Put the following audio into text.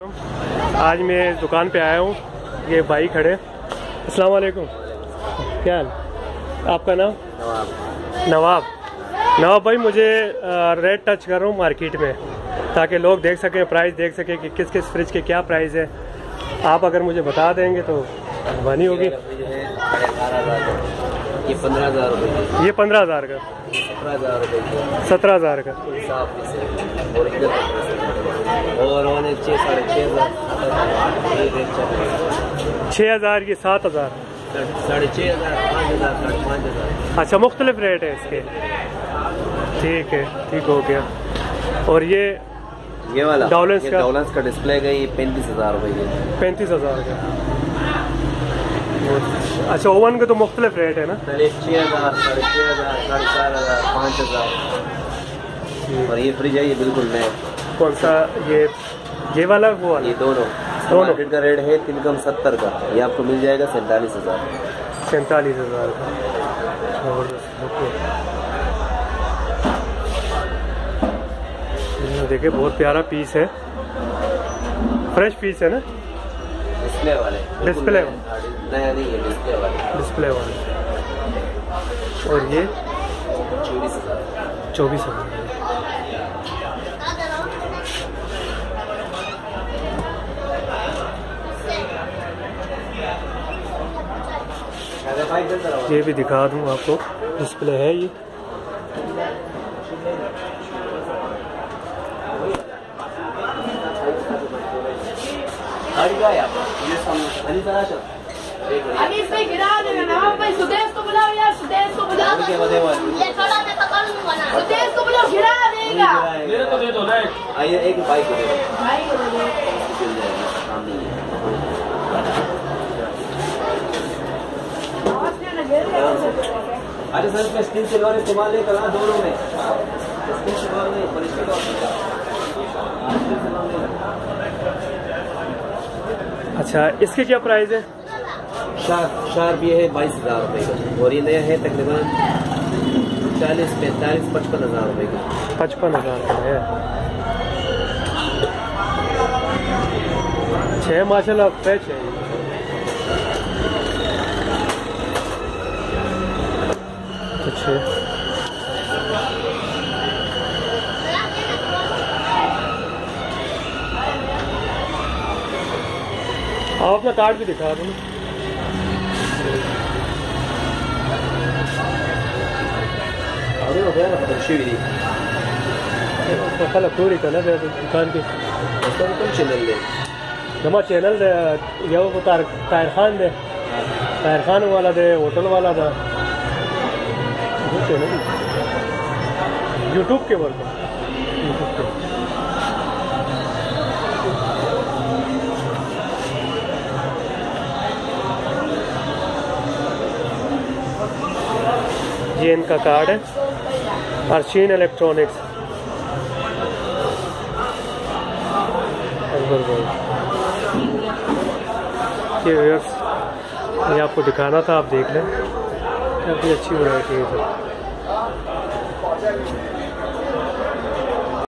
आज मैं इस दुकान पे आया हूँ, ये भाई खड़े। अस्सलाम वालेकुम, क्या हाल? आपका नाम? नवाब। नवाब भाई, मुझे रेट टच कर रहा हूँ मार्केट में, ताकि लोग देख सकें, प्राइस देख सकें कि किस किस फ्रिज के क्या प्राइस है। आप अगर मुझे बता देंगे तो मेहरबानी होगी। ये 15,000 रुपये। ये 15,000 का। 17,000 रुपये। 17,000 का। और 6,500 6,000 की 7,000 6,500 5,000 5,000। अच्छा, मुख्तलिफ रेट है इसके। ठीक है, ठीक हो गया। और ये वाला डॉलर्स का डिस्प्ले का ये 35,000 रुपये। 35,000 का। अच्छा, ओवन के तो मुख्तलिफ रेट है ना? 6,000 6,500 4,500 5,000। और ये फ्रिज है, ये बिल्कुल नया। कौन सा? ये वाला, वो वाला? ये दोनों मार्केट का रेट है 3 कम 70 का। ये आपको मिल जाएगा 47,000। 47,000 का। और देखिए, बहुत प्यारा पीस है, फ्रेश पीस है ना? डिस्प्ले वाले। डिस्प्ले नया नहीं है, डिस्प्ले वाले। डिस्प्ले वाले। और ये 24,000। 24,000। ये भी दिखा दूँ आपको, डिस्प्ले है ये। अभी इस पे गिरा देना नवाब भाई। सुदेश को बुलाओ यार, सुदेश को बुलाओ। सुदेश को बुलाओ, गिरा देगा। मेरे को दे दो ना। आइए, एक बाइक को दे दो। भाई को दे दो। अरे सर, इसमें स्क्रीन सिल्वर इस्तेमाल नहीं करना दोनों में। स्क्रीन सिल्वर नहीं, पर इसके अच्छा, इसके क्या प्राइस है? शार्प ये है 22,000 रुपये का। और ये नया है तकरीबन 40 45 55,000 रुपये का। 55,000 का है। 6 माशाल्लाह फ्रेश है। अच्छा, आप अपना कार्ड भी दिखा दो। कल पूरी कल दुकान की जमा चैनल दे, ये वो ताहिर खान दे, ताहिर खान वाला दे, होटल वाला था यूट्यूब के वर्क। यूट्यूब के ये इनका कार्ड है, अर्शीन इलेक्ट्रॉनिक्स। ये आपको दिखाना था, आप देख लें, काफ़ी अच्छी वैरायटी है।